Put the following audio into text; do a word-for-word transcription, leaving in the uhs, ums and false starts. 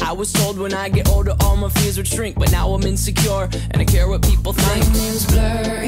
I was told when I get older all my fears would shrink, but now I'm insecure and I care what people think. My name's blurry.